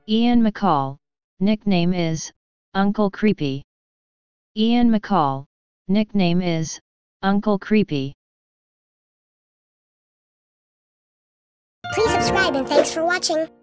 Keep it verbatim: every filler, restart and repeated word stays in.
Ian McCall, nickname is Uncle Creepy. Ian McCall, nickname is Uncle Creepy. Please subscribe and thanks for watching.